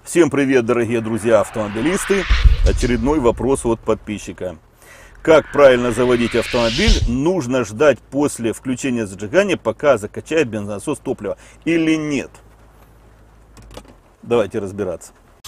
Всем привет, дорогие друзья автомобилисты! Очередной вопрос от подписчика. Как правильно заводить автомобиль? Нужно ждать после включения зажигания, пока закачает бензонасос топлива или нет? Давайте разбираться.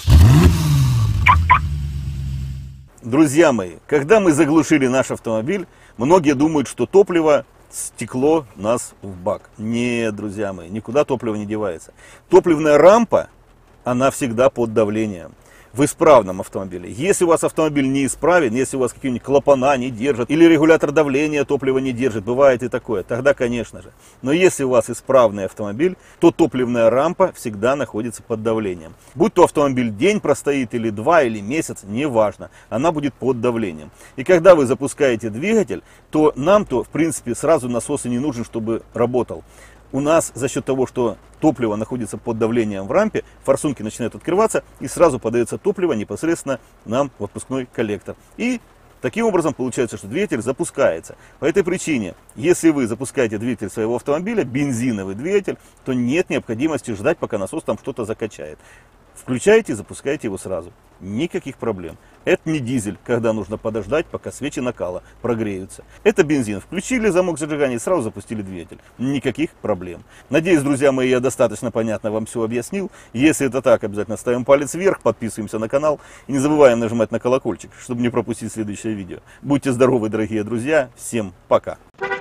Друзья мои, когда мы заглушили наш автомобиль, многие думают, что топливо стекло нас в бак. Нет, друзья мои, никуда топливо не девается. Топливная рампа, она всегда под давлением. В исправном автомобиле. Если у вас автомобиль неисправен, если у вас какие-нибудь клапана не держат, или регулятор давления топлива не держит, бывает и такое, тогда, конечно же. Но если у вас исправный автомобиль, то топливная рампа всегда находится под давлением. Будь то автомобиль день простоит, или 2, или месяц, неважно, она будет под давлением. И когда вы запускаете двигатель, то нам-то, в принципе, сразу насос и не нужен, чтобы работал. У нас за счет того, что топливо находится под давлением в рампе, форсунки начинают открываться и сразу подается топливо непосредственно нам в отпускной коллектор. И таким образом получается, что двигатель запускается. По этой причине, если вы запускаете двигатель своего автомобиля, бензиновый двигатель, то нет необходимости ждать, пока насос там что-то закачает. Включаете и запускаете его сразу. Никаких проблем. Это не дизель, когда нужно подождать, пока свечи накала прогреются. Это бензин. Включили замок зажигания и сразу запустили двигатель. Никаких проблем. Надеюсь, друзья мои, я достаточно понятно вам все объяснил. Если это так, обязательно ставим палец вверх, подписываемся на канал и не забываем нажимать на колокольчик, чтобы не пропустить следующее видео. Будьте здоровы, дорогие друзья. Всем пока.